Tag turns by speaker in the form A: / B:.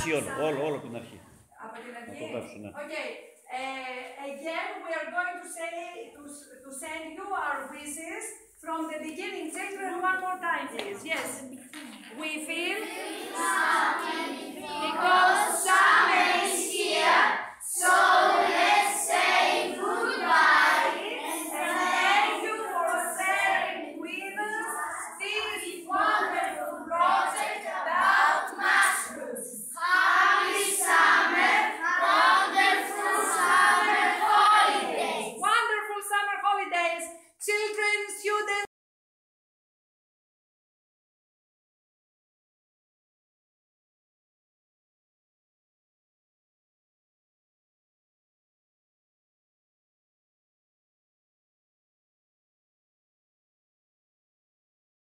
A: αρχή όλο από την αρχή.
B: Από την αρχή.
A: Να το γράψω, ναι.
B: Okay. Again, we are going to say to send you our wishes from the beginning. Children, one more time, please. Yes. We feel